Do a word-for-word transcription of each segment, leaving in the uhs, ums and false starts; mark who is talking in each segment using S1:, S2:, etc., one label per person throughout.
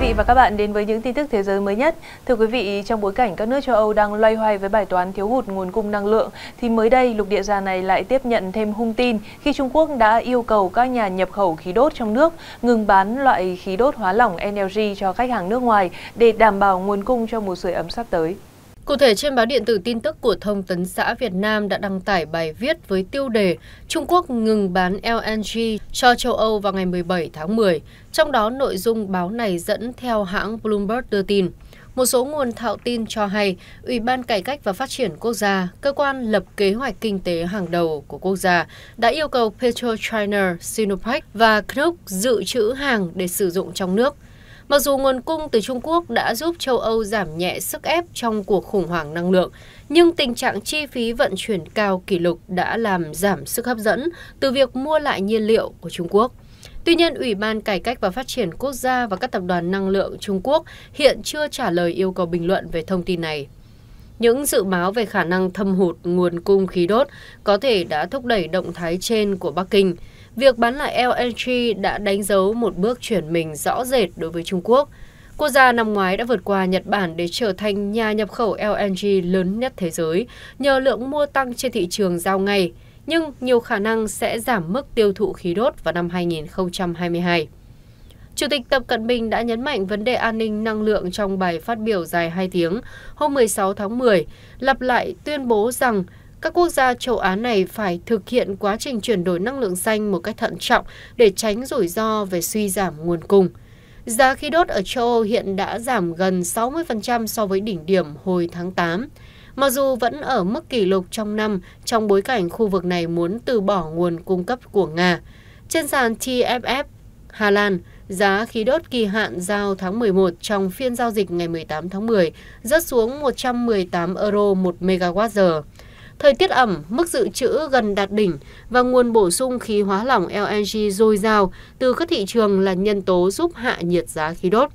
S1: vị và các bạn đến với những tin tức thế giới mới nhất. Thưa quý vị, trong bối cảnh các nước châu Âu đang loay hoay với bài toán thiếu hụt nguồn cung năng lượng, thì mới đây lục địa già này lại tiếp nhận thêm hung tin khi Trung Quốc đã yêu cầu các nhà nhập khẩu khí đốt trong nước ngừng bán loại khí đốt hóa lỏng N L G cho khách hàng nước ngoài để đảm bảo nguồn cung cho mùa sưởi ấm sắp tới.
S2: Cụ thể, trên báo điện tử tin tức của Thông tấn xã Việt Nam đã đăng tải bài viết với tiêu đề Trung Quốc ngừng bán L N G cho châu Âu vào ngày mười bảy tháng mười. Trong đó, nội dung báo này dẫn theo hãng Bloomberg đưa tin. Một số nguồn thạo tin cho hay, Ủy ban Cải cách và Phát triển Quốc gia, cơ quan lập kế hoạch kinh tế hàng đầu của quốc gia, đã yêu cầu PetroChina, Sinopec và Krupp dự trữ hàng để sử dụng trong nước. Mặc dù nguồn cung từ Trung Quốc đã giúp châu Âu giảm nhẹ sức ép trong cuộc khủng hoảng năng lượng, nhưng tình trạng chi phí vận chuyển cao kỷ lục đã làm giảm sức hấp dẫn từ việc mua lại nhiên liệu của Trung Quốc. Tuy nhiên, Ủy ban Cải cách và Phát triển Quốc gia và các tập đoàn năng lượng Trung Quốc hiện chưa trả lời yêu cầu bình luận về thông tin này. Những dự báo về khả năng thâm hụt nguồn cung khí đốt có thể đã thúc đẩy động thái trên của Bắc Kinh. Việc bán lại L N G đã đánh dấu một bước chuyển mình rõ rệt đối với Trung Quốc. Quốc gia năm ngoái đã vượt qua Nhật Bản để trở thành nhà nhập khẩu L N G lớn nhất thế giới nhờ lượng mua tăng trên thị trường giao ngay, nhưng nhiều khả năng sẽ giảm mức tiêu thụ khí đốt vào năm hai nghìn không trăm hai mươi hai. Chủ tịch Tập Cận Bình đã nhấn mạnh vấn đề an ninh năng lượng trong bài phát biểu dài hai tiếng hôm mười sáu tháng mười, lặp lại tuyên bố rằng các quốc gia châu Á này phải thực hiện quá trình chuyển đổi năng lượng xanh một cách thận trọng để tránh rủi ro về suy giảm nguồn cung. Giá khí đốt ở châu Âu hiện đã giảm gần sáu mươi phần trăm so với đỉnh điểm hồi tháng tám, mặc dù vẫn ở mức kỷ lục trong năm trong bối cảnh khu vực này muốn từ bỏ nguồn cung cấp của Nga. Trên sàn T F F Hà Lan, giá khí đốt kỳ hạn giao tháng mười một trong phiên giao dịch ngày mười tám tháng mười rớt xuống một trăm mười tám euro một megawatt-giờ. Thời tiết ẩm, mức dự trữ gần đạt đỉnh và nguồn bổ sung khí hóa lỏng L N G dồi dào từ các thị trường là nhân tố giúp hạ nhiệt giá khí đốt.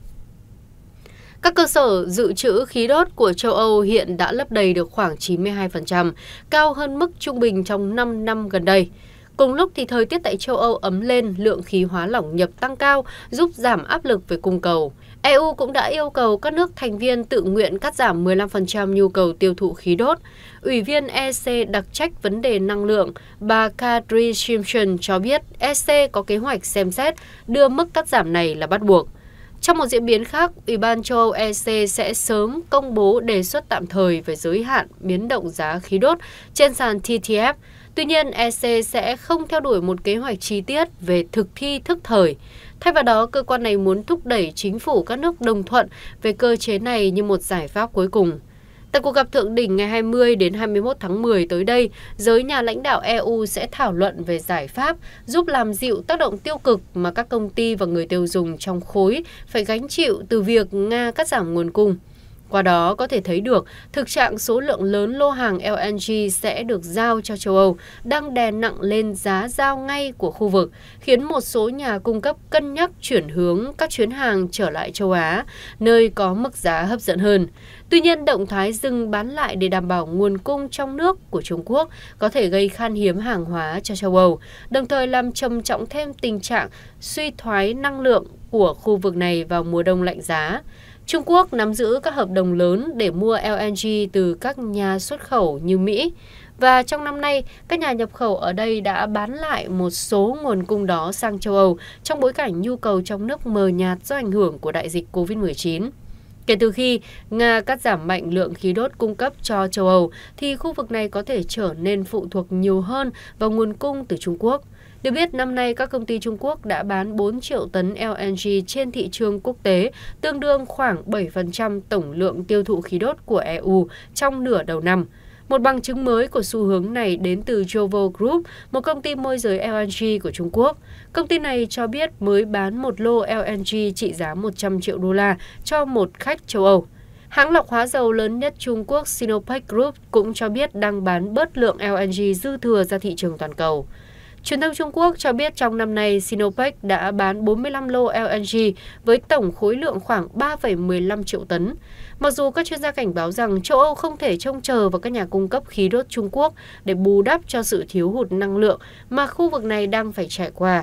S2: Các cơ sở dự trữ khí đốt của châu Âu hiện đã lấp đầy được khoảng chín mươi hai phần trăm, cao hơn mức trung bình trong năm năm gần đây. Cùng lúc thì thời tiết tại châu Âu ấm lên, lượng khí hóa lỏng nhập tăng cao, giúp giảm áp lực về cung cầu. E U cũng đã yêu cầu các nước thành viên tự nguyện cắt giảm mười lăm phần trăm nhu cầu tiêu thụ khí đốt. Ủy viên E C đặc trách vấn đề năng lượng, bà Kadri Simpson cho biết E C có kế hoạch xem xét đưa mức cắt giảm này là bắt buộc. Trong một diễn biến khác, Ủy ban châu Âu E C sẽ sớm công bố đề xuất tạm thời về giới hạn biến động giá khí đốt trên sàn T T F. Tuy nhiên, E C sẽ không theo đuổi một kế hoạch chi tiết về thực thi thức thời. Thay vào đó, cơ quan này muốn thúc đẩy chính phủ các nước đồng thuận về cơ chế này như một giải pháp cuối cùng. Tại cuộc gặp thượng đỉnh ngày hai mươi đến hai mươi mốt tháng mười tới đây, giới nhà lãnh đạo E U sẽ thảo luận về giải pháp giúp làm dịu tác động tiêu cực mà các công ty và người tiêu dùng trong khối phải gánh chịu từ việc Nga cắt giảm nguồn cung. Qua đó có thể thấy được thực trạng số lượng lớn lô hàng L N G sẽ được giao cho châu Âu đang đè nặng lên giá giao ngay của khu vực, khiến một số nhà cung cấp cân nhắc chuyển hướng các chuyến hàng trở lại châu Á, nơi có mức giá hấp dẫn hơn. Tuy nhiên, động thái dừng bán lại để đảm bảo nguồn cung trong nước của Trung Quốc có thể gây khan hiếm hàng hóa cho châu Âu, đồng thời làm trầm trọng thêm tình trạng suy thoái năng lượng của khu vực này vào mùa đông lạnh giá. Trung Quốc nắm giữ các hợp đồng lớn để mua L N G từ các nhà xuất khẩu như Mỹ, và trong năm nay, các nhà nhập khẩu ở đây đã bán lại một số nguồn cung đó sang châu Âu trong bối cảnh nhu cầu trong nước mờ nhạt do ảnh hưởng của đại dịch covid mười chín. Kể từ khi Nga cắt giảm mạnh lượng khí đốt cung cấp cho châu Âu, thì khu vực này có thể trở nên phụ thuộc nhiều hơn vào nguồn cung từ Trung Quốc. Được biết, năm nay các công ty Trung Quốc đã bán bốn triệu tấn L N G trên thị trường quốc tế, tương đương khoảng bảy phần trăm tổng lượng tiêu thụ khí đốt của E U trong nửa đầu năm. Một bằng chứng mới của xu hướng này đến từ Jovo Group, một công ty môi giới L N G của Trung Quốc. Công ty này cho biết mới bán một lô L N G trị giá một trăm triệu đô la cho một khách châu Âu. Hãng lọc hóa dầu lớn nhất Trung Quốc Sinopec Group cũng cho biết đang bán bớt lượng L N G dư thừa ra thị trường toàn cầu. Truyền thông Trung Quốc cho biết trong năm nay, Sinopec đã bán bốn mươi lăm lô L N G với tổng khối lượng khoảng ba phẩy mười lăm triệu tấn. Mặc dù các chuyên gia cảnh báo rằng châu Âu không thể trông chờ vào các nhà cung cấp khí đốt Trung Quốc để bù đắp cho sự thiếu hụt năng lượng mà khu vực này đang phải trải qua.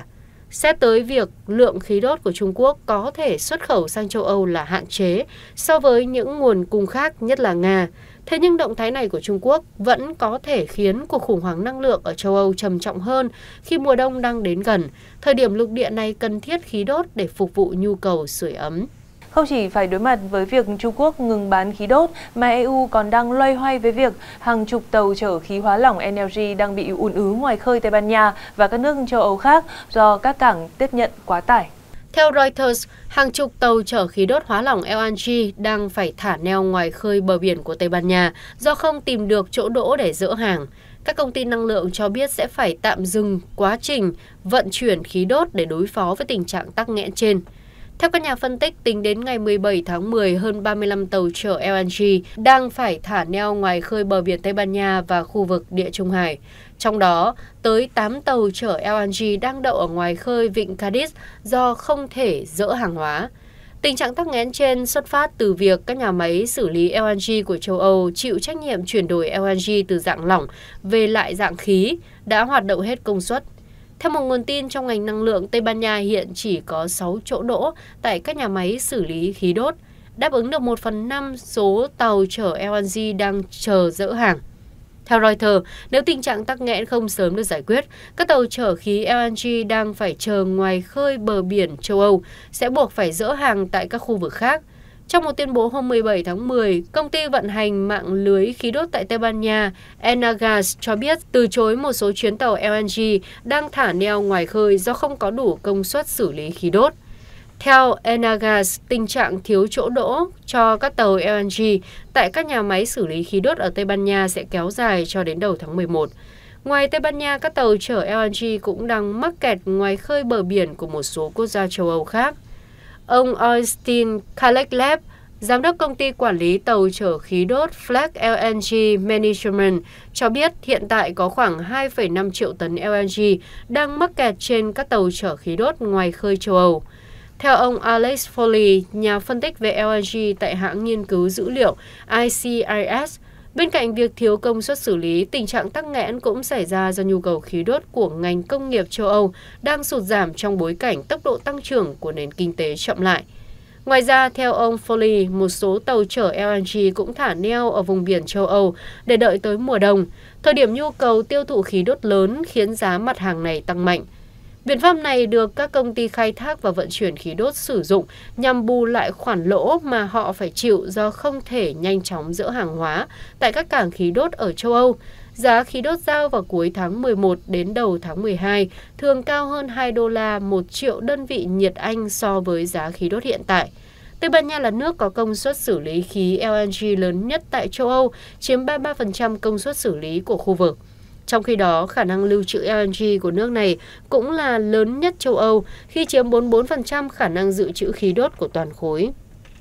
S2: Xét tới việc lượng khí đốt của Trung Quốc có thể xuất khẩu sang châu Âu là hạn chế so với những nguồn cung khác, nhất là Nga. Thế nhưng động thái này của Trung Quốc vẫn có thể khiến cuộc khủng hoảng năng lượng ở châu Âu trầm trọng hơn khi mùa đông đang đến gần. Thời điểm lục địa này cần thiết khí đốt để phục vụ nhu cầu sưởi ấm.
S1: Không chỉ phải đối mặt với việc Trung Quốc ngừng bán khí đốt, mà e u còn đang loay hoay với việc hàng chục tàu chở khí hóa lỏng en lờ giê đang bị ùn ứ ngoài khơi Tây Ban Nha và các nước châu Âu khác do các cảng tiếp nhận quá tải.
S2: Theo Reuters, hàng chục tàu chở khí đốt hóa lỏng lờ en giê đang phải thả neo ngoài khơi bờ biển của Tây Ban Nha do không tìm được chỗ đỗ để dỡ hàng. Các công ty năng lượng cho biết sẽ phải tạm dừng quá trình vận chuyển khí đốt để đối phó với tình trạng tắc nghẽn trên. Theo các nhà phân tích, tính đến ngày mười bảy tháng mười, hơn ba mươi lăm tàu chở lờ en giê đang phải thả neo ngoài khơi bờ biển Tây Ban Nha và khu vực Địa Trung Hải. Trong đó, tới tám tàu chở lờ en giê đang đậu ở ngoài khơi vịnh Cadiz do không thể dỡ hàng hóa. Tình trạng tắc nghẽn trên xuất phát từ việc các nhà máy xử lý lờ en giê của châu Âu chịu trách nhiệm chuyển đổi lờ en giê từ dạng lỏng về lại dạng khí đã hoạt động hết công suất. Theo một nguồn tin trong ngành năng lượng, Tây Ban Nha hiện chỉ có sáu chỗ đỗ tại các nhà máy xử lý khí đốt, đáp ứng được một phần năm số tàu chở lờ en giê đang chờ dỡ hàng. Theo Reuters, nếu tình trạng tắc nghẽn không sớm được giải quyết, các tàu chở khí lờ en giê đang phải chờ ngoài khơi bờ biển châu Âu sẽ buộc phải dỡ hàng tại các khu vực khác. Trong một tuyên bố hôm mười bảy tháng mười, công ty vận hành mạng lưới khí đốt tại Tây Ban Nha, Enagás, cho biết từ chối một số chuyến tàu lờ en giê đang thả neo ngoài khơi do không có đủ công suất xử lý khí đốt. Theo Enagás, tình trạng thiếu chỗ đỗ cho các tàu lờ en giê tại các nhà máy xử lý khí đốt ở Tây Ban Nha sẽ kéo dài cho đến đầu tháng mười một. Ngoài Tây Ban Nha, các tàu chở lờ en giê cũng đang mắc kẹt ngoài khơi bờ biển của một số quốc gia châu Âu khác. Ông Austin Kaleklev, giám đốc công ty quản lý tàu chở khí đốt Flex lờ en giê Management, cho biết hiện tại có khoảng hai phẩy năm triệu tấn lờ en giê đang mắc kẹt trên các tàu chở khí đốt ngoài khơi châu Âu. Theo ông Alex Foley, nhà phân tích về lờ en giê tại hãng nghiên cứu dữ liệu i xê i ét, bên cạnh việc thiếu công suất xử lý, tình trạng tắc nghẽn cũng xảy ra do nhu cầu khí đốt của ngành công nghiệp châu Âu đang sụt giảm trong bối cảnh tốc độ tăng trưởng của nền kinh tế chậm lại. Ngoài ra, theo ông Foley, một số tàu chở lờ en giê cũng thả neo ở vùng biển châu Âu để đợi tới mùa đông, thời điểm nhu cầu tiêu thụ khí đốt lớn khiến giá mặt hàng này tăng mạnh. Biện pháp này được các công ty khai thác và vận chuyển khí đốt sử dụng nhằm bù lại khoản lỗ mà họ phải chịu do không thể nhanh chóng dỡ hàng hóa tại các cảng khí đốt ở châu Âu. Giá khí đốt giao vào cuối tháng mười một đến đầu tháng mười hai thường cao hơn hai đô la một triệu đơn vị nhiệt Anh so với giá khí đốt hiện tại. Tây Ban Nha là nước có công suất xử lý khí lờ en giê lớn nhất tại châu Âu, chiếm ba mươi ba phần trăm công suất xử lý của khu vực. Trong khi đó, khả năng lưu trữ lờ en giê của nước này cũng là lớn nhất châu Âu khi chiếm bốn mươi bốn phần trăm khả năng dự trữ khí đốt của toàn khối.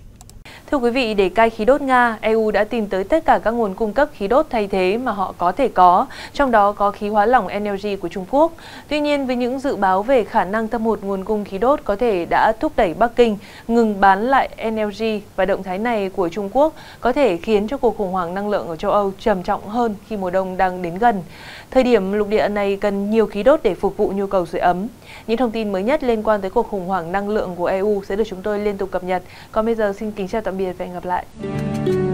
S1: Thưa quý vị, để cai khí đốt Nga, e u đã tìm tới tất cả các nguồn cung cấp khí đốt thay thế mà họ có thể có, trong đó có khí hóa lỏng en lờ giê của Trung Quốc. Tuy nhiên, với những dự báo về khả năng thâm hụt nguồn cung khí đốt có thể đã thúc đẩy Bắc Kinh ngừng bán lại en lờ giê, và động thái này của Trung Quốc có thể khiến cho cuộc khủng hoảng năng lượng ở châu Âu trầm trọng hơn khi mùa đông đang đến gần. Thời điểm lục địa này cần nhiều khí đốt để phục vụ nhu cầu sưởi ấm. Những thông tin mới nhất liên quan tới cuộc khủng hoảng năng lượng của e u sẽ được chúng tôi liên tục cập nhật. Còn bây giờ xin kính chào tạm biệt và hẹn gặp lại.